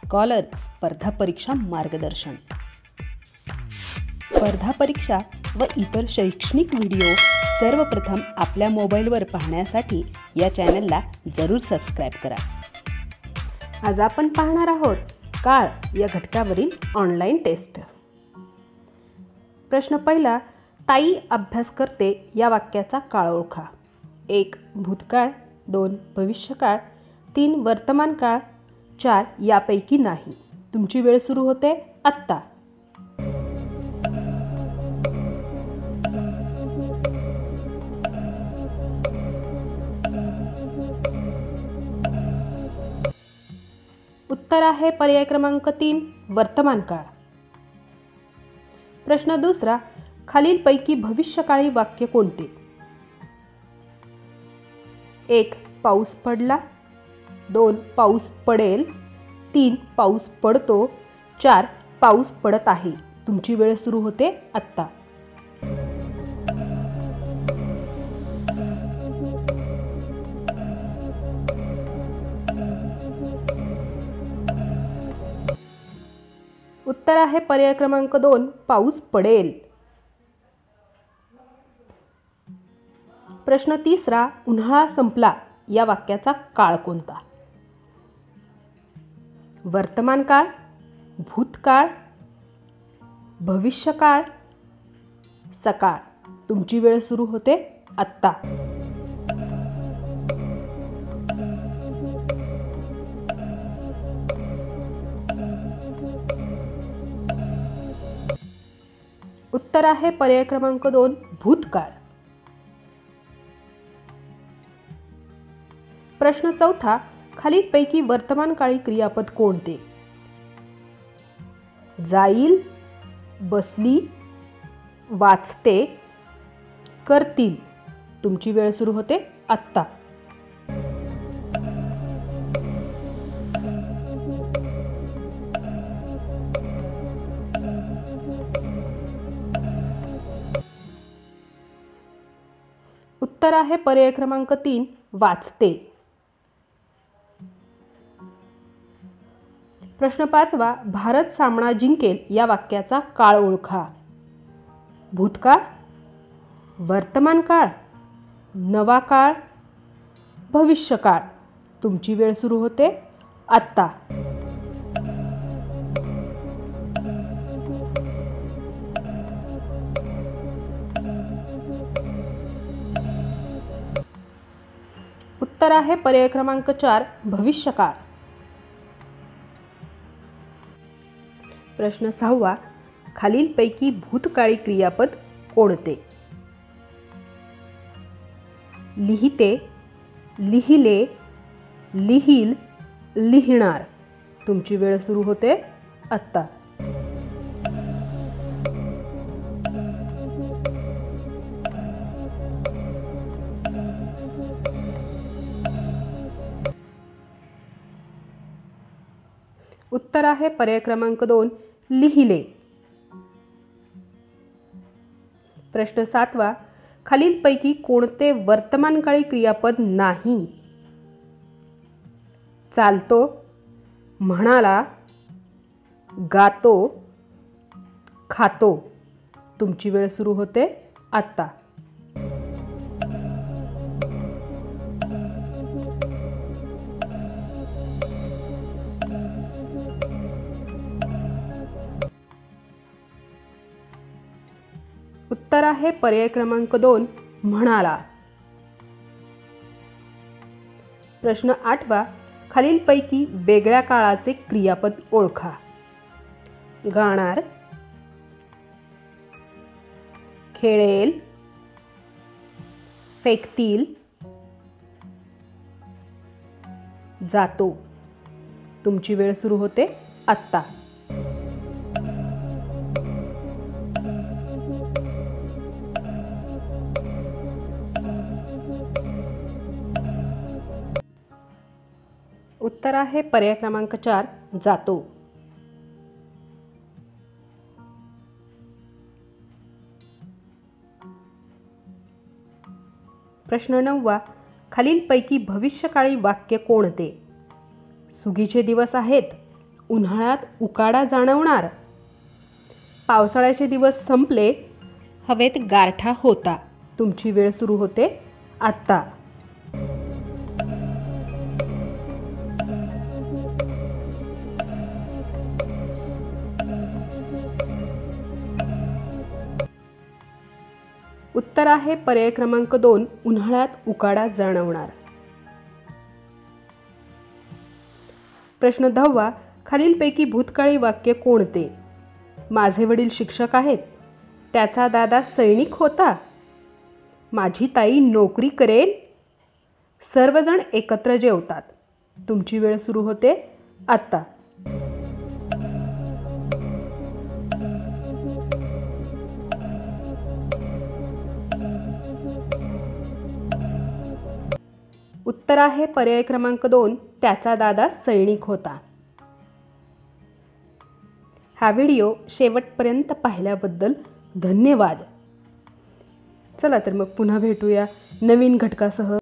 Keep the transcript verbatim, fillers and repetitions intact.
Scholar स्पर्धा परीक्षा मार्गदर्शन. स्पर्धा परीक्षा व इतर शैक्षणिक व्हिडिओ सर्वप्रथम आपल्या मोबाईलवर पाहण्यासाठी या चॅनलला जरूर सबस्क्राईब करा. आज आपण पाहणार आहोत काळ या घटकावरील ऑनलाईन टेस्ट. प्रश्न पहिला, ताई अभ्यास करते या वाक्याचा काळ ओळखा. एक भूतकाळ, दोन भविष्यकाळ, तीन वर्तमान काळ, चार यापैकी नाही. तुमची वेळ सुरू होते आत्ता. उत्तर आहे पर्याय क्रमांक तीन वर्तमान काळ. प्रश्न दुसरा, खालीलपैकी भविष्यकाळी वाक्य कोणते? एक पाऊस पडला, दोन पाऊस पडेल, तीन पाऊस पडतो, चार पाऊस पडत आहे. तुमची वेळ सुरू होते आत्ता. उत्तर आहे पर्याय क्रमांक दोन पाऊस पडेल. प्रश्न तिसरा, उन्हाळा संपला या वाक्याचा काळ कोणता? वर्तमान काळ, भूतकाळ, भविष्यकाळ, सकाळ. तुमची वेळ सुरू होते आत्ता. उत्तर आहे पर्याय क्रमांक दोन भूतकाळ. प्रश्न चौथा, खालीलपैकी वर्तमान काळी क्रियापद कोणते? जाईल, बसली, वाचते, करतील. तुमची वेळ सुरू होते आत्ता. उत्तर आहे पर्याय क्रमांक तीन वाचते. प्रश्न पाचवा, भारत सामना जिंकेल या वाक्याचा काळ ओळखा. भूतकाळ, वर्तमान काळ, नवा काळ, भविष्यकाळ. तुमची वेळ सुरू होते आत्ता. उत्तर आहे पर्याय क्रमांक चार भविष्यकाळ. प्रश्न सहावा, खालीलपैकी भूतकाळी क्रियापद कोणते? लिहिते, लिहिले, लिहील, लिहिणार. तुमची वेळ सुरू होते आत्ता. उत्तर आहे पर्याय क्रमांक दोन लिहिले. प्रश्न सातवा, खालीलपैकी कोणते वर्तमानकाळी क्रियापद नाही? चालतो, म्हणाला, गातो, खातो. तुमची वेळ सुरू होते आत्ता. उत्तर आहे पर्याय क्रमांक दोन म्हणाला. प्रश्न आठवा, खालीलपैकी वेगळ्या काळाचे क्रियापद ओळखा. गाणार, खेळेल, फेकतील, जातो. तुमची वेळ सुरू होते आत्ता. उत्तर आहे पर्याय क्रमांक चार जातो. प्रश्न नववा, खालीलपैकी भविष्यकाळी वाक्य कोणते? सुगीचे दिवस आहेत, उन्हाळ्यात उकाडा जाणवणार. पावसाळ्याचे दिवस संपले, हवेत गारठा होता. तुमची वेळ सुरू होते आत्ता. उत्तर आहे पर्याय क्रमांक दोन, उन्हाळ्यात उकाडा जाणवणार. प्रश्न दहावा, खालीलपैकी भूतकाळी वाक्य कोणते? माझे वडील शिक्षक आहेत, त्याचा दादा सैनिक होता, माझी ताई नोकरी करेल, सर्वजण एकत्र जेवतात. तुमची वेळ सुरू होते आत्ता. उत्तर आहे पर्याय क्रमांक दोन, त्याचा दादा सैनिक होता. हा व्हिडिओ शेवटपर्यंत पाहिल्याबद्दल धन्यवाद. चला तर मग पुन्हा भेटूया नवीन घटकासह.